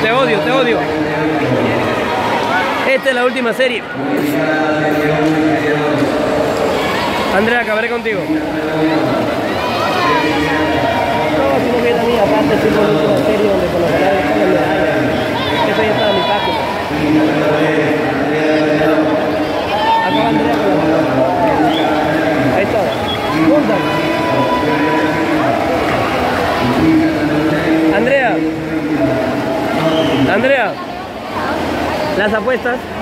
Te odio, te odio. Esta es la última serie. Andrea, acabaré contigo. No, sino que también aparte estoy con una serie donde colocaré las medallas. Eso ya está en mi página. Acá Andrea con la mano. Ahí está. Júntalo. Andrea. Andrea. Las apuestas.